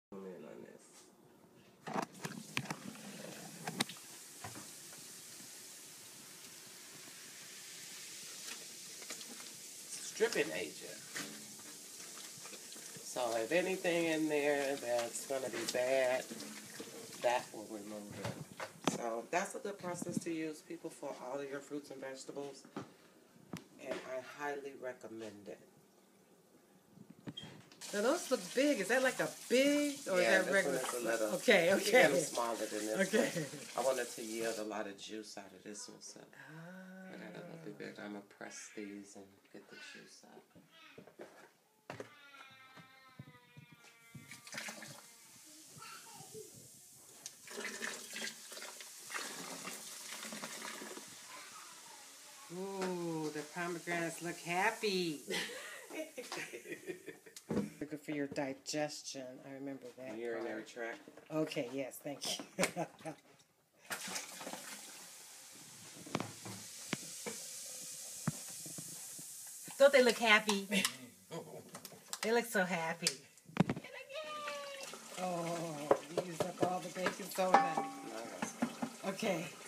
Zoom in on this. Stripping agent. So if anything in there that's going to be bad, that will remove it. So that's a good process to use, people, for all of your fruits and vegetables. And I highly recommend it. Now those look big. Is that like a big or Yeah, is that regular? One is a little, okay. You get them smaller than this Okay. one. I wanted to yield a lot of juice out of this one, so I got a little bit bigger. I'm going to press these and get the juice out. Ooh, the pomegranates look happy. Good for your digestion. I remember that. Urinary tract. Okay, yes, thank you. Don't they look happy? They look so happy. Oh, you used up all the baking soda. Okay.